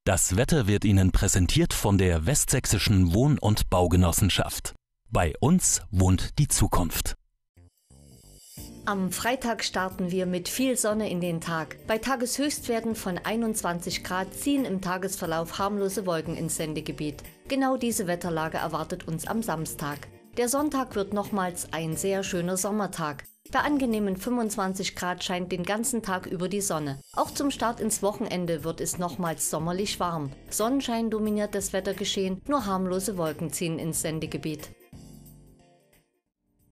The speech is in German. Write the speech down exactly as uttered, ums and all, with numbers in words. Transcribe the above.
Das Wetter wird Ihnen präsentiert von der Westsächsischen Wohn- und Baugenossenschaft. Bei uns wohnt die Zukunft. Am Freitag starten wir mit viel Sonne in den Tag. Bei Tageshöchstwerten von einundzwanzig Grad ziehen im Tagesverlauf harmlose Wolken ins Sendegebiet. Genau diese Wetterlage erwartet uns am Samstag. Der Sonntag wird nochmals ein sehr schöner Sommertag. Bei angenehmen fünfundzwanzig Grad scheint den ganzen Tag über die Sonne. Auch zum Start ins Wochenende wird es nochmals sommerlich warm. Sonnenschein dominiert das Wettergeschehen, nur harmlose Wolken ziehen ins Sendegebiet.